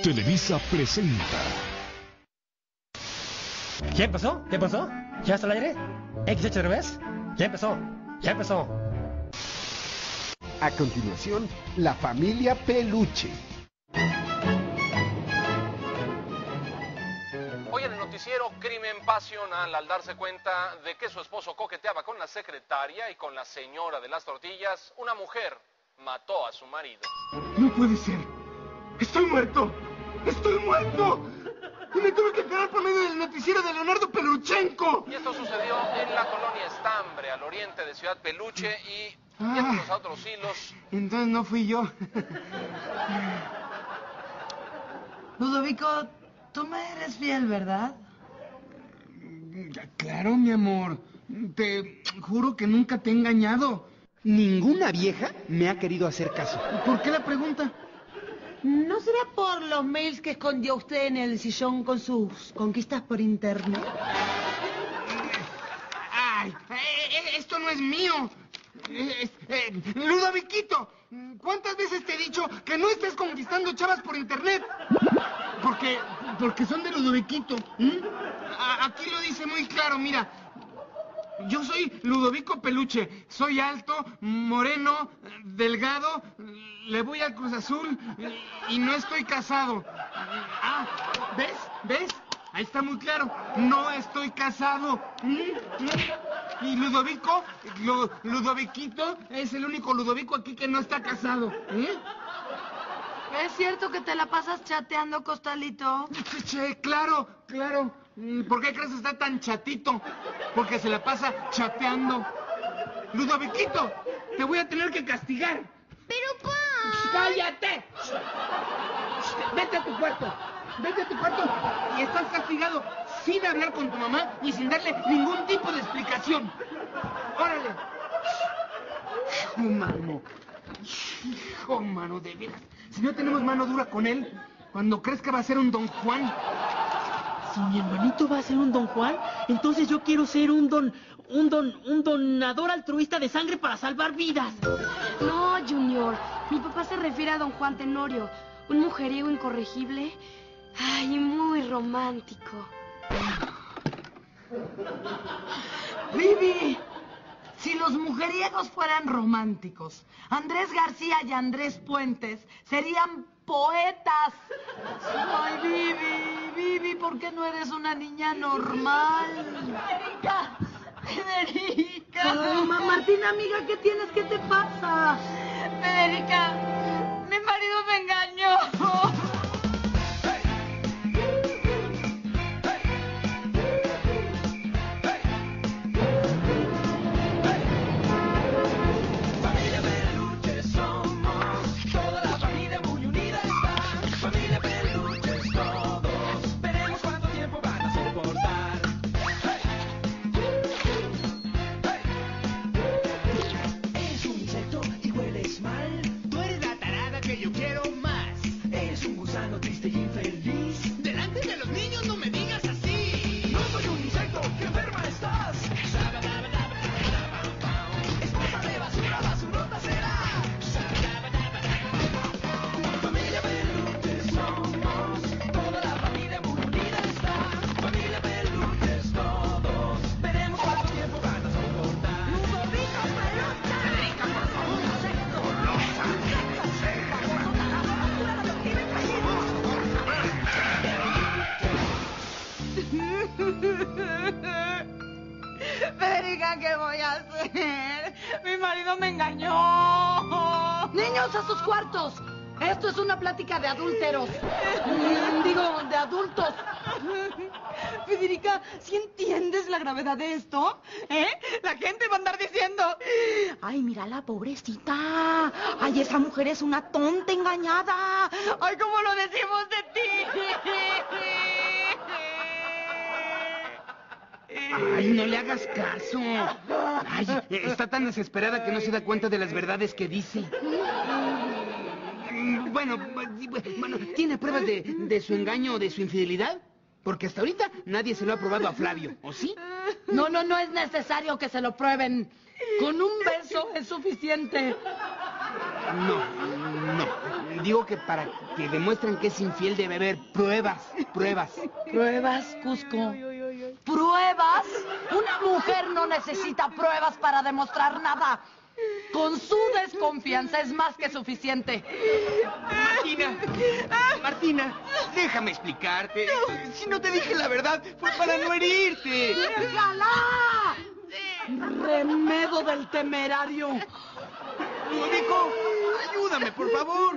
Televisa presenta. ¿Ya empezó? ¿Ya empezó? ¿Ya está al aire? ¿X8 de revés? Ya empezó. Ya empezó. A continuación, la familia Peluche. Hoy en el noticiero Crimen Pasional, al darse cuenta de que su esposo coqueteaba con la secretaria y con la señora de las tortillas, una mujer mató a su marido. No puede ser. Estoy muerto. Estoy muerto. Y me tuve que enterar por medio del noticiero de Leonardo Peluchenko. Y esto sucedió en la colonia Estambre, al oriente de Ciudad Peluche, y viéndonos a otros hilos. Entonces no fui yo. Ludovico, tú me eres fiel, ¿verdad? Claro, mi amor. Te juro que nunca te he engañado. Ninguna vieja me ha querido hacer caso. ¿Por qué la pregunta? ¿No será por los mails que escondió usted en el sillón con sus conquistas por internet? ¡Ay! Esto no es mío. Ludoviquito, ¿cuántas veces te he dicho que no estés conquistando chavas por internet? Porque son de Ludoviquito. Aquí lo dice muy claro, mira. Yo soy Ludovico Peluche. Soy alto, moreno, delgado, le voy al Cruz Azul y no estoy casado. ¿Ves? Ahí está muy claro. No estoy casado. Y Ludoviquito es el único Ludovico aquí que no está casado. ¿Es cierto que te la pasas chateando, Costalito? Che, claro. ¿Por qué crees que está tan chatito? Porque se la pasa chateando. Ludoviquito, te voy a tener que castigar. ¡Pero, pa! ¡Cállate! Vete a tu cuarto y estás castigado sin hablar con tu mamá y sin darle ningún tipo de explicación. ¡Órale! Hijo, mano, de veras. Si no tenemos mano dura con él, cuando crees que va a ser un Don Juan. Si mi hermanito va a ser un Don Juan, entonces yo quiero ser un donador altruista de sangre para salvar vidas. No, Junior. Mi papá se refiere a Don Juan Tenorio, un mujeriego incorregible. Ay, muy romántico. Vivi, si los mujeriegos fueran románticos, Andrés García y Andrés Puentes serían poetas. Ay, Vivi, ¿por qué no eres una niña normal? Federica. Ay, Martina, amiga, ¿qué tienes? ¿Qué te pasa? Federica, mi marido me engañó. Federica, ¿qué voy a hacer? Mi marido me engañó. Niños, a sus cuartos. Esto es una plática de adúlteros. De adultos. Federica, ¿sí entiendes la gravedad de esto? La gente va a andar diciendo: ay, mírala, pobrecita. Ay, esa mujer es una tonta engañada. Ay, ¿cómo lo decimos de ti? Ay, no le hagas caso. Ay, está tan desesperada que no se da cuenta de las verdades que dice. Bueno, ¿tiene pruebas de su engaño o de su infidelidad? Porque hasta ahorita nadie se lo ha probado a Flavio, ¿o sí? No es necesario que se lo prueben. Con un beso es suficiente. No. Digo que para que demuestren que es infiel debe haber pruebas. ¿Pruebas, Cusco? ¿Pruebas? Una mujer no necesita pruebas para demostrar nada. Con su desconfianza es más que suficiente. Martina, déjame explicarte. Si no te dije la verdad, fue para no herirte. ¡Déjala! Remedo del temerario. Ludovico, ayúdame, por favor.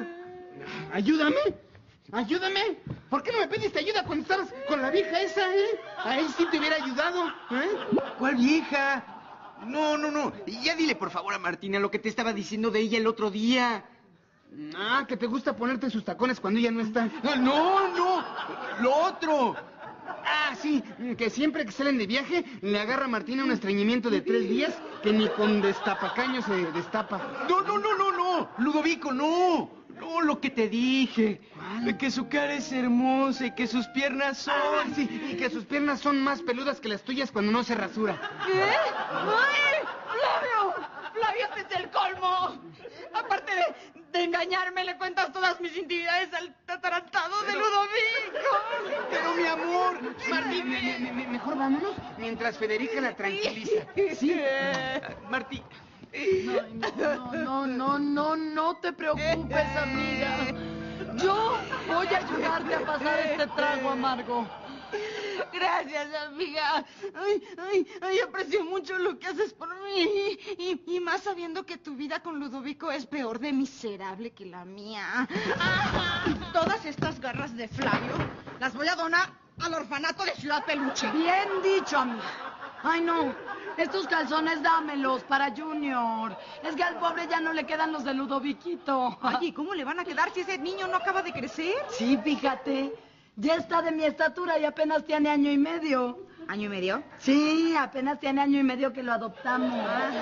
¿Ayúdame? ¿Por qué no me pediste ayuda cuando estabas con la vieja esa, Ahí sí te hubiera ayudado, ¿Cuál vieja? No. Ya dile, por favor, a Martina lo que te estaba diciendo de ella el otro día. Ah, que te gusta ponerte sus tacones cuando ella no está. No, lo otro. Ah, sí, que siempre que salen de viaje le agarra a Martina un estreñimiento de 3 días que ni con destapacaños se destapa. No, Ludovico, no. No, lo que te dije. De que su cara es hermosa y que sus piernas son... Ah, sí, y que sus piernas son más peludas que las tuyas cuando no se rasura. ¿Qué? ¡Ay! ¡Flavio, este es el colmo! Aparte de engañarme, le cuentas todas mis intimidades al atarantado de Ludovico. Pero, mi amor... Martín, mejor vámonos mientras Federica la tranquiliza. ¿Sí? Martín... No te preocupes, amiga. Yo voy a ayudarte a pasar este trago amargo. Gracias, amiga. Ay, aprecio mucho lo que haces por mí. Y más sabiendo que tu vida con Ludovico es peor de miserable que la mía. Todas estas garras de Flavio las voy a donar al orfanato de Ciudad Peluche. Bien dicho, amiga. Ay, no. Estos calzones dámelos para Junior. Es que al pobre ya no le quedan los de Ludoviquito. Ay, ¿y cómo le van a quedar si ese niño no acaba de crecer? Sí, fíjate. Ya está de mi estatura y apenas tiene 1 año y medio. ¿Año y medio? Sí, apenas tiene 1 año y medio que lo adoptamos.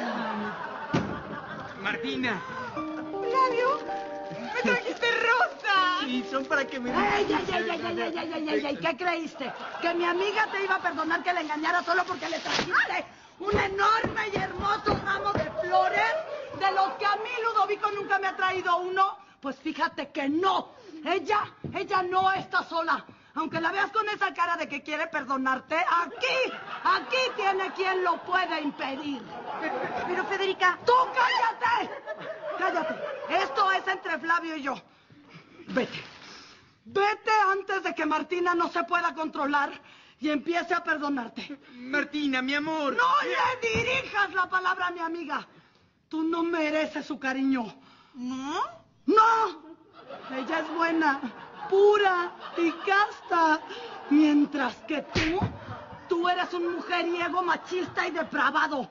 Martina. Flavio, me trajiste rosas. Sí, son para que me... ¡Ay! ¿Qué creíste? ¿Que mi amiga te iba a perdonar que la engañara solo porque le trajiste un enorme y hermoso ramo de flores de los que a mí Ludovico nunca me ha traído uno? Pues fíjate que no. Ella no está sola. Aunque la veas con esa cara de que quiere perdonarte, aquí tiene quien lo puede impedir. Pero Federica... ¡Tú cállate! ¡Cállate! Esto es entre Flavio y yo. Vete antes de que Martina no se pueda controlar y empiece a perdonarte. Martina, mi amor. ¡No le dirijas la palabra a mi amiga! Tú no mereces su cariño. ¿No? ¡No! Ella es buena, pura y casta. Mientras que tú eres un mujeriego machista y depravado.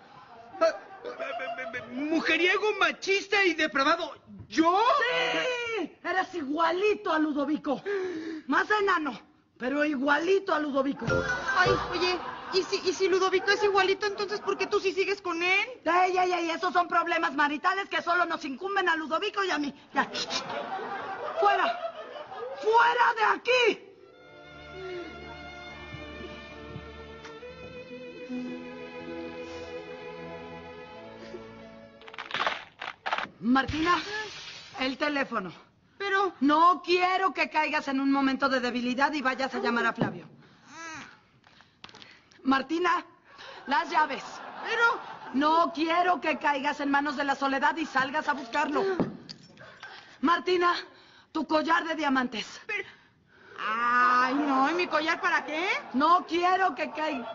¿Mujeriego, machista y depravado? ¿Yo? ¡Sí! Eres igualito a Ludovico. Más enano, pero igualito a Ludovico. Ay, oye, ¿y si Ludovico es igualito, entonces por qué tú sí sigues con él? ¡Ey! Esos son problemas maritales que solo nos incumben a Ludovico y a mí. Ya. ¡Fuera! ¡Fuera de aquí! Martina, el teléfono. Pero... No quiero que caigas en un momento de debilidad y vayas a llamar a Flavio. Martina, las llaves. Pero... No quiero que caigas en manos de la soledad y salgas a buscarlo. Martina, tu collar de diamantes. Pero... Ay, no, ¿y mi collar para qué? No quiero que caiga...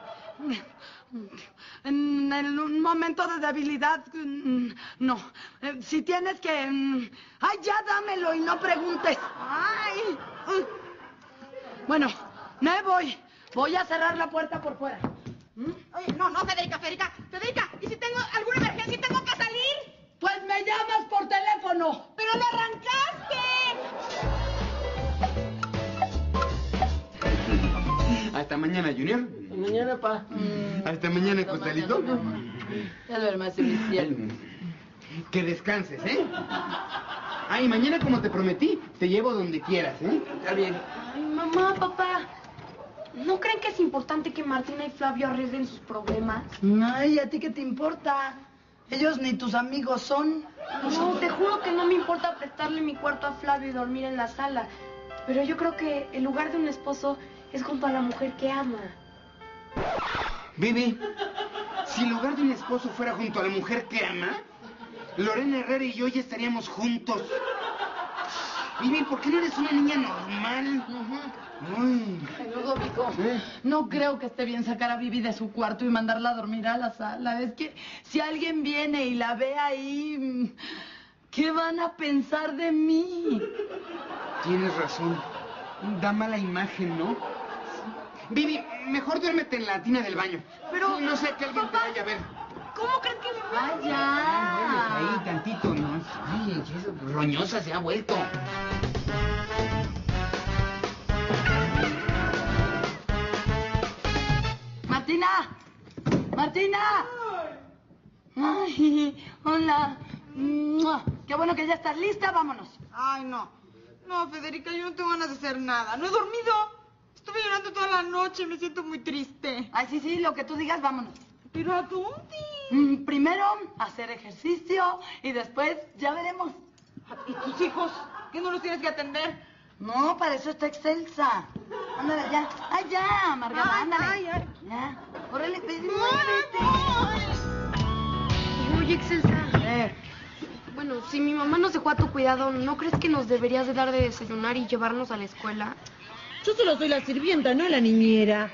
En un momento de debilidad, no. Si tienes que... Ay, ya dámelo y no preguntes. Ay. Bueno, me voy. Voy a cerrar la puerta por fuera. Oye, no, Federica, ¿y si tengo alguna emergencia y tengo que salir? Pues me llamas por teléfono. ¡Pero lo arrancaste! Hasta mañana, Junior. Hasta mañana, pa. Hasta mañana, Costalito. Ya duermas, mi cielo. Que descanses, ¿eh? Ay, mañana, como te prometí, te llevo donde quieras, ¿eh? Está bien. Ay, mamá, papá. ¿No creen que es importante que Martina y Flavio arreglen sus problemas? Ay, ¿a ti qué te importa? Ellos ni tus amigos son. No, te juro que no me importa prestarle mi cuarto a Flavio y dormir en la sala. Pero yo creo que el lugar de un esposo es junto a la mujer que ama. Vivi, si el lugar de un esposo fuera junto a la mujer que ama, Lorena Herrera y yo ya estaríamos juntos. Vivi, ¿por qué no eres una niña normal? Ay. Ludovico, no creo que esté bien sacar a Vivi de su cuarto y mandarla a dormir a la sala. Es que si alguien viene y la ve ahí, ¿qué van a pensar de mí? Tienes razón. Da mala imagen, ¿no? Vivi, mejor duérmete en la tina del baño. Pero, no sé que alguien papá, te vaya a ver. ¿Cómo crees que me Ay, vaya? ahí tantito, ¿no? Ay, eso, roñosa se ha vuelto. ¡Martina! ¡Martina! Ay, hola. ¡Mua! Qué bueno que ya estás lista, vámonos. Ay, no. No, Federica, yo no tengo ganas de hacer nada. No he dormido. Estuve llorando toda la noche, me siento muy triste. Ay, sí, lo que tú digas, vámonos. ¿Pero a dónde? Primero, hacer ejercicio y después ya veremos. ¿Y tus hijos? ¿Qué no los tienes que atender? No, para eso está Excelsa. Ándale, ya. Ay, ya, Margarita, Ay, ándale. ay. Ya. Órale, pues, Ay, Oye, Excelsa. Bueno, si mi mamá nos dejó a tu cuidado, ¿no crees que nos deberías de dar de desayunar y llevarnos a la escuela? Yo solo soy la sirvienta, no la niñera.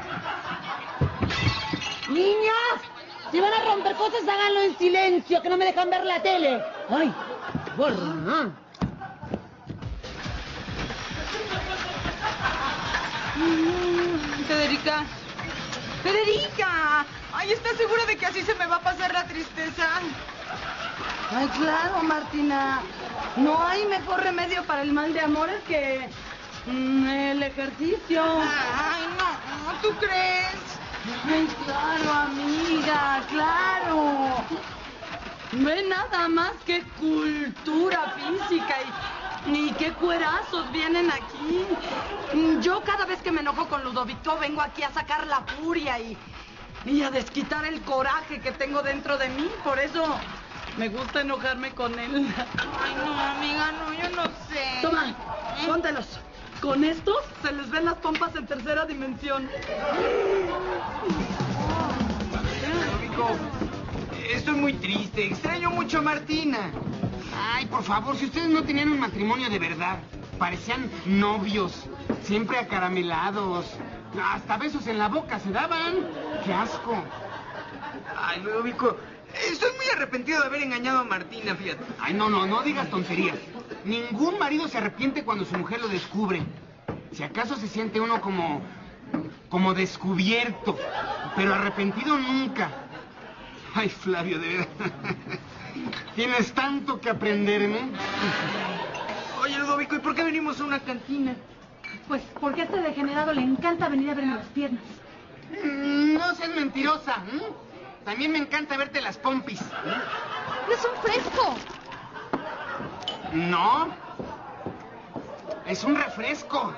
¡Niñas! Si van a romper cosas, háganlo en silencio, que no me dejan ver la tele. ¡Ay! ¡Borra! Federica. ¡Federica! Ay, ¿estás segura de que así se me va a pasar la tristeza? Ay, claro, Martina. No hay mejor remedio para el mal de amores que el ejercicio. Ay, no, ¿tú crees? Ay, claro, amiga, claro. No es nada más que cultura física y qué cuerazos vienen aquí. Yo cada vez que me enojo con Ludovico vengo aquí a sacar la furia y a desquitar el coraje que tengo dentro de mí. Por eso me gusta enojarme con él. Ay, no, amiga, no, yo no sé. Toma, póntelos. Con estos se les ven las pompas en tercera dimensión. Ludovico, estoy muy triste. Extraño mucho a Martina. Ay, por favor, si ustedes no tenían un matrimonio de verdad. Parecían novios, siempre acaramelados. Hasta besos en la boca se daban. ¡Qué asco! Ay, Ludovico, estoy muy arrepentido de haber engañado a Martina, fíjate. Ay, no digas tonterías. Ningún marido se arrepiente cuando su mujer lo descubre. Si acaso se siente uno como descubierto, pero arrepentido nunca. Ay, Flavio, de verdad. Tienes tanto que aprenderme. Oye, Ludovico, ¿y por qué venimos a una cantina? Pues porque a este degenerado le encanta venir a verme las piernas. No seas mentirosa. También me encanta verte las pompis. ¡Es un fresco! No. Es un refresco.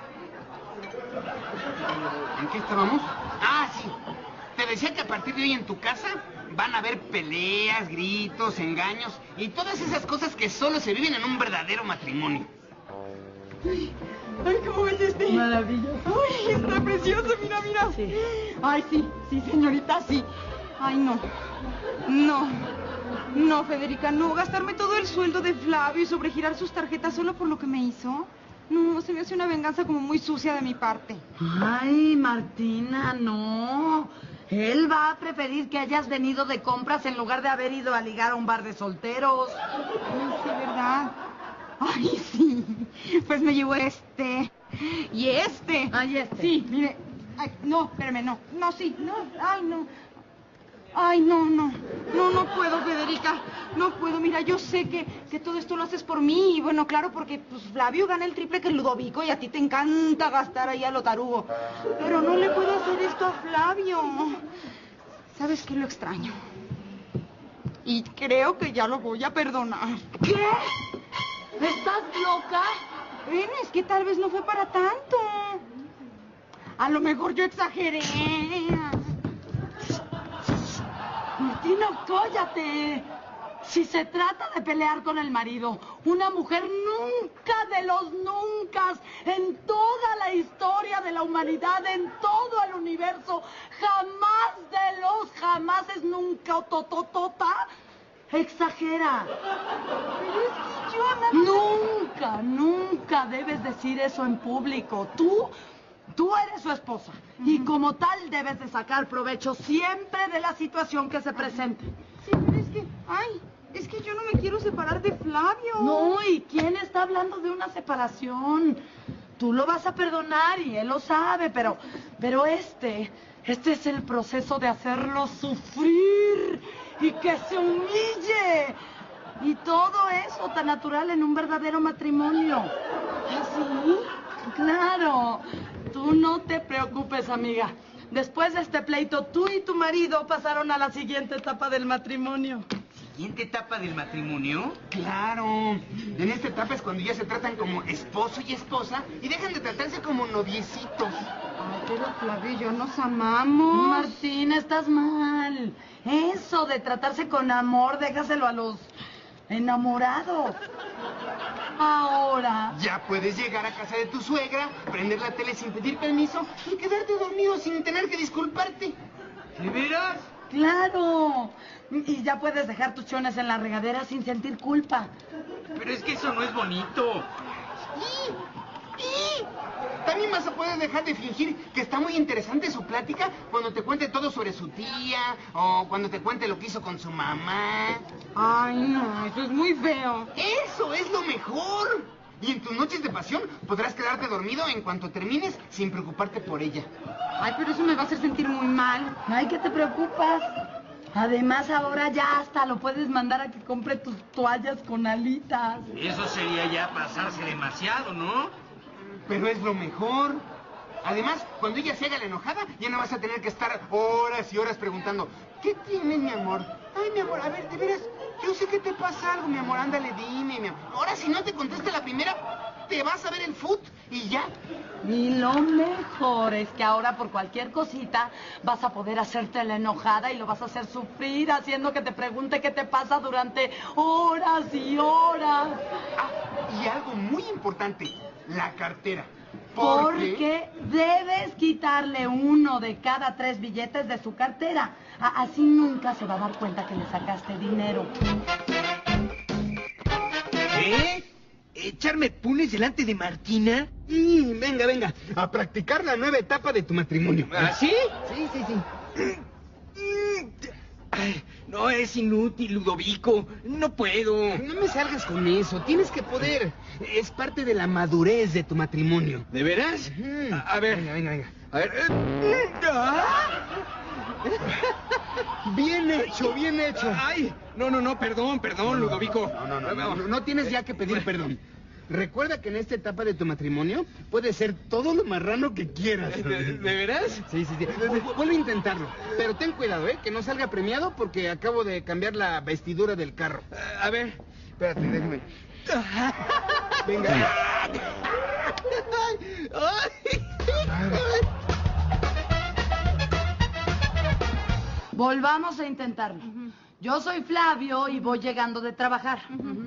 ¿En qué estábamos? Ah, sí. Te decía que a partir de hoy en tu casa van a haber peleas, gritos, engaños y todas esas cosas que solo se viven en un verdadero matrimonio. Ay, ¿cómo ves este? Maravilloso. Ay, está precioso, mira. Sí. Ay, sí, señorita, sí. Ay, no, Federica, no. Gastarme todo el sueldo de Flavio y sobregirar sus tarjetas solo por lo que me hizo. No, se me hace una venganza como muy sucia de mi parte. Ay, Martina, no. Él va a preferir que hayas venido de compras en lugar de haber ido a ligar a un bar de solteros. Ay, sí, ¿verdad? Ay, sí. Pues me llevó este. Y este. Ay, este. Sí, mire. Ay, no, espérame, no. No, sí, no. Ay, no. Ay, no puedo, Federica. No puedo. Mira, yo sé que todo esto lo haces por mí. Y bueno, claro, porque pues Flavio gana el triple que el Ludovico y a ti te encanta gastar ahí a lo tarugo. Pero no le puedo hacer esto a Flavio. ¿Sabes qué? Lo extraño. Y creo que ya lo voy a perdonar. ¿Qué? ¿Estás loca? Bueno, es que tal vez no fue para tanto. A lo mejor yo exageré. Martino, cállate. Si se trata de pelear con el marido, una mujer nunca de los nunca, en toda la historia de la humanidad, en todo el universo, jamás de los jamases, nunca, exagera. Pero es que yo nunca debes decir eso en público. Tú eres su esposa y como tal debes de sacar provecho siempre de la situación que se presente. Sí, pero es que yo no me quiero separar de Flavio. No, ¿y quién está hablando de una separación? Tú lo vas a perdonar y él lo sabe, pero este es el proceso de hacerlo sufrir y que se humille. Y todo eso tan natural en un verdadero matrimonio. ¿Ah, sí? Claro. Tú no te preocupes, amiga. Después de este pleito, tú y tu marido pasaron a la siguiente etapa del matrimonio. ¿Siguiente etapa del matrimonio? Claro. En esta etapa es cuando ya se tratan como esposo y esposa y dejan de tratarse como noviecitos. Ay, pero Flavio y yo nos amamos. Martín, estás mal. Eso de tratarse con amor, déjaselo a los enamorados. Ahora... Ya puedes llegar a casa de tu suegra, prender la tele sin pedir permiso y quedarte dormido sin tener que disculparte. ¿De veras? ¡Claro! Y ya puedes dejar tus chones en la regadera sin sentir culpa. Pero es que eso no es bonito. También vas a poder dejar de fingir que está muy interesante su plática cuando te cuente todo sobre su tía o cuando te cuente lo que hizo con su mamá. Ay, no, eso es muy feo. ¡Eso es lo mejor! Y en tus noches de pasión podrás quedarte dormido en cuanto termines sin preocuparte por ella. Ay, pero eso me va a hacer sentir muy mal. Ay, ¿qué te preocupas? Además, ahora ya hasta lo puedes mandar a que compre tus toallas con alitas. Eso sería ya pasarse demasiado, ¿no? Pero es lo mejor. Además, cuando ella se haga la enojada, ya no vas a tener que estar horas y horas preguntando, ¿qué tienes, mi amor? Ay, mi amor, a ver, de veras, yo sé que te pasa algo, mi amor, ándale, dime, mi amor. Ahora, si no te contesta la primera, te vas a ver el foot y ya. Y lo mejor es que ahora por cualquier cosita vas a poder hacerte la enojada y lo vas a hacer sufrir haciendo que te pregunte qué te pasa durante horas y horas. Ah, y algo muy importante, la cartera. Porque debes quitarle 1 de cada 3 billetes de su cartera. Así nunca se va a dar cuenta que le sacaste dinero. ¿Eh? ¿Echarme punes delante de Martina? Venga, a practicar la nueva etapa de tu matrimonio. ¿Ah, sí? Sí. Ay, no, es inútil, Ludovico. No puedo. No me salgas con eso, tienes que poder. Es parte de la madurez de tu matrimonio. ¿De veras? A ver. Venga. A ver. Bien hecho. Ay, no, perdón, Ludovico. No tienes ya que pedir perdón. Recuerda que en esta etapa de tu matrimonio puedes ser todo lo marrano que quieras. ¿De veras? Sí. Vuelve a intentarlo. Pero ten cuidado, que no salga premiado porque acabo de cambiar la vestidura del carro. A ver. Espérate, déjame. Venga. Volvamos a intentarlo. Yo soy Flavio y voy llegando de trabajar.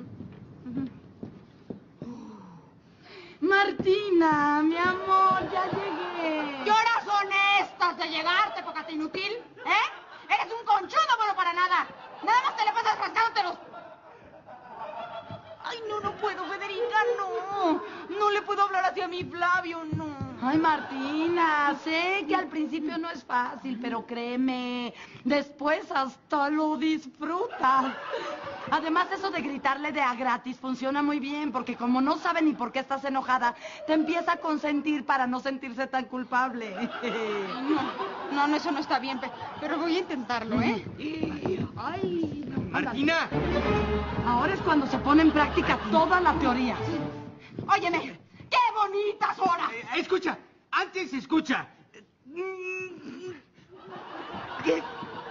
Martina, mi amor, ya llegué. ¿Qué horas son estas de llegarte, pocata inútil? Eres un conchudo, bueno para nada. Nada más te le pasas rascándote los... Ay, no puedo, Federica, no. No le puedo hablar así a mi Flavio, no. Ay, Martina, sé que al principio no es fácil, pero créeme, después hasta lo disfrutas. Además, eso de gritarle de a gratis funciona muy bien, porque como no sabe ni por qué estás enojada, te empieza a consentir para no sentirse tan culpable. No, eso no está bien, pero voy a intentarlo, ¿eh? Ay, no, Martina. Ahora es cuando se pone en práctica toda la teoría. Óyeme, ¡qué bonitas horas! Escucha, antes escucha. ¿Qué?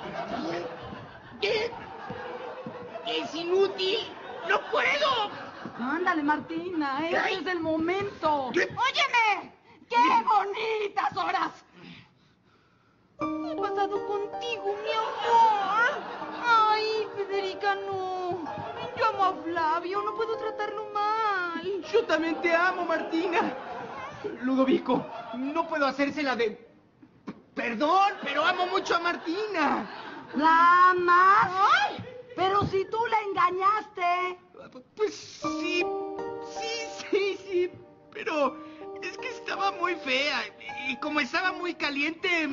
Es inútil. ¡No puedo! Ándale, Martina, este es el momento. ¡Óyeme! ¡Qué bonitas horas! ¿Qué ha pasado contigo, mi amor? Yo también te amo, Martina. Ludovico, no puedo hacérsela de... Perdón, pero amo mucho a Martina. ¿La amas? Pero si tú la engañaste. Pues sí, pero es que estaba muy fea y como estaba muy caliente...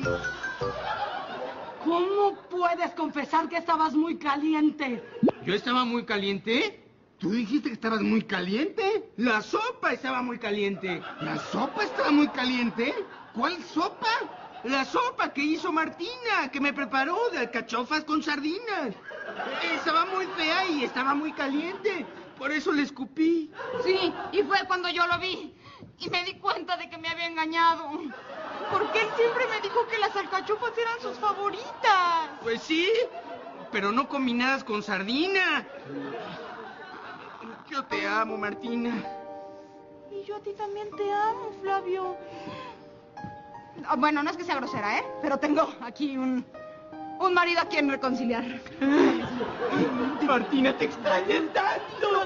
¿Cómo puedes confesar que estabas muy caliente? ¿Yo estaba muy caliente? ¿Tú dijiste que estabas muy caliente? La sopa estaba muy caliente. ¿La sopa estaba muy caliente? ¿Cuál sopa? La sopa que hizo Martina, que me preparó de alcachofas con sardinas. Estaba muy fea y estaba muy caliente. Por eso le escupí. Sí, y fue cuando yo lo vi. Y me di cuenta de que me había engañado. Porque él siempre me dijo que las alcachofas eran sus favoritas. Pues sí, pero no combinadas con sardina. Yo te amo, Martina. Y yo a ti también te amo, Flavio. Bueno, no es que sea grosera, ¿eh? Pero tengo aquí un marido a quien reconciliar. Martina, te extrañas tanto.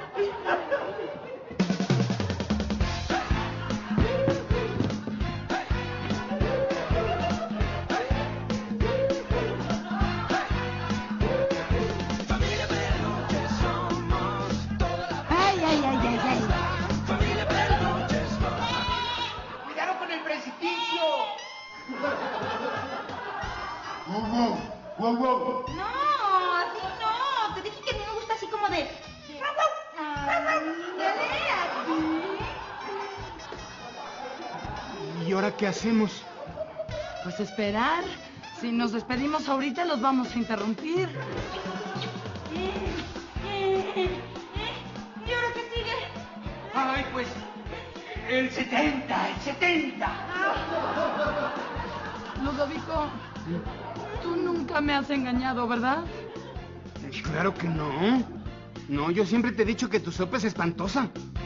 ¡Cuidado con el precipicio! ¡Wow! No, así no. Te dije que a mí me gusta así como de... Ándale, así. ¿Y ahora qué hacemos? Pues esperar. Si nos despedimos ahorita, los vamos a interrumpir. ¿Y ahora qué sigue? Ay, pues... El 70. Ludovico, tú nunca me has engañado, ¿verdad? Claro que no. No, yo siempre te he dicho que tu sopa es espantosa.